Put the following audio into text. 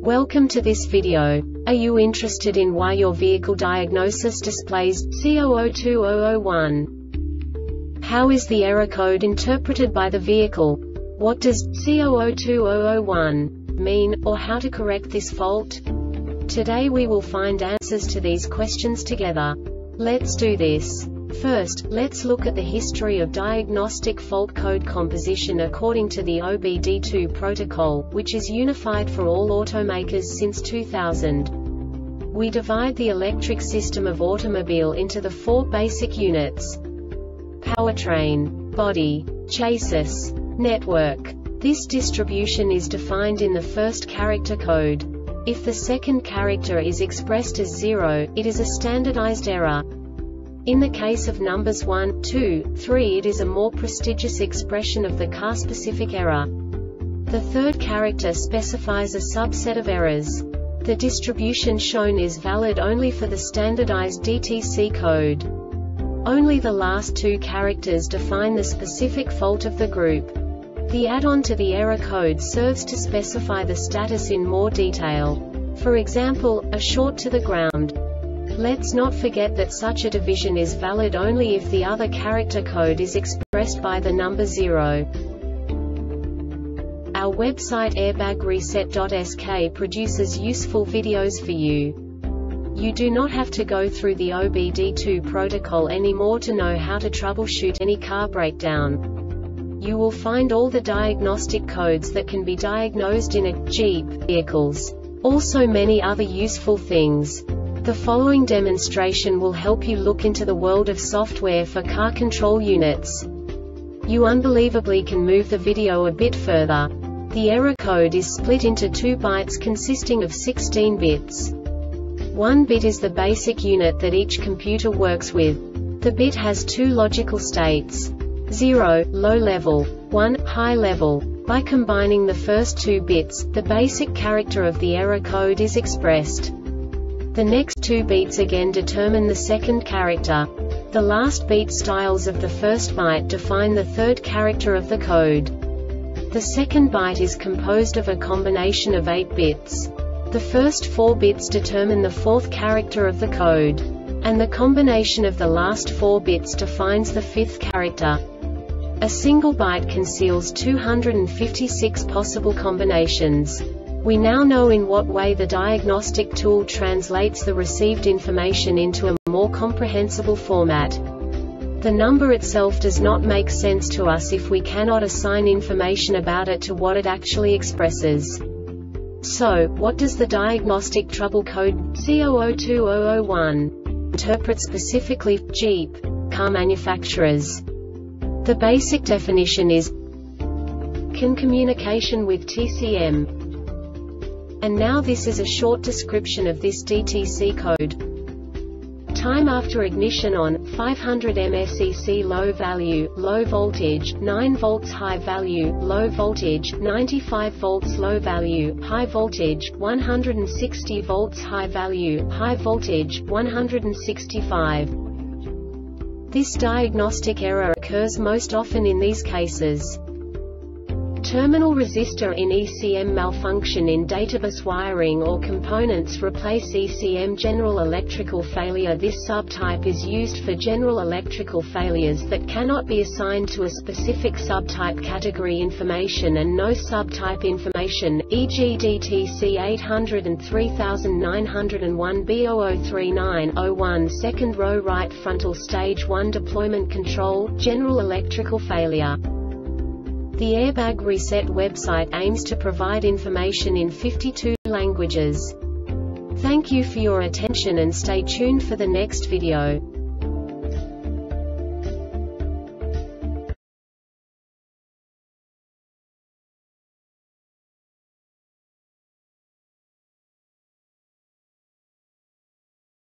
Welcome to this video. Are you interested in why your vehicle diagnosis displays C002001? How is the error code interpreted by the vehicle? What does C002001 mean, or how to correct this fault? Today we will find answers to these questions together. Let's do this. First, let's look at the history of diagnostic fault code composition according to the OBD2 protocol, which is unified for all automakers since 2000. We divide the electric system of automobile into the four basic units: powertrain, body, chassis, network. This distribution is defined in the first character code. If the second character is expressed as 0, it is a standardized error. In the case of numbers 1, 2, 3, it is a more prestigious expression of the car-specific error. The third character specifies a subset of errors. The distribution shown is valid only for the standardized DTC code. Only the last two characters define the specific fault of the group. The add-on to the error code serves to specify the status in more detail. For example, a short to the ground. Let's not forget that such a division is valid only if the other character code is expressed by the number 0. Our website airbagreset.sk produces useful videos for you. You do not have to go through the OBD2 protocol anymore to know how to troubleshoot any car breakdown. You will find all the diagnostic codes that can be diagnosed in a Jeep vehicles. Also many other useful things. The following demonstration will help you look into the world of software for car control units. You unbelievably can move the video a bit further. The error code is split into 2 bytes consisting of 16 bits. 1 bit is the basic unit that each computer works with. The bit has 2 logical states: 0, low level, 1, high level. By combining the first 2 bits, the basic character of the error code is expressed. The next 2 beats again determine the second character. The last beat styles of the first byte define the third character of the code. The second byte is composed of a combination of 8 bits. The first 4 bits determine the fourth character of the code. And the combination of the last 4 bits defines the fifth character. A single byte conceals 256 possible combinations. We now know in what way the diagnostic tool translates the received information into a more comprehensible format. The number itself does not make sense to us if we cannot assign information about it to what it actually expresses. So, what does the diagnostic trouble code C002001 interpret specifically for Jeep car manufacturers? The basic definition is CAN communication with TCM. And now this is a short description of this DTC code. Time after ignition on, 500 mSEC low value, low voltage, 9 volts high value, low voltage, 95 volts low value, high voltage, 160 volts high value, high voltage, 165. This diagnostic error occurs most often in these cases: terminal resistor in ECM malfunction in databus wiring or components replace ECM general electrical failure. This subtype is used for general electrical failures that cannot be assigned to a specific subtype category information and no subtype information, e.g. DTC 800 and 3901 B003901 second row right frontal stage 1 deployment control, general electrical failure. The Airbag Reset website aims to provide information in 52 languages. Thank you for your attention and stay tuned for the next video.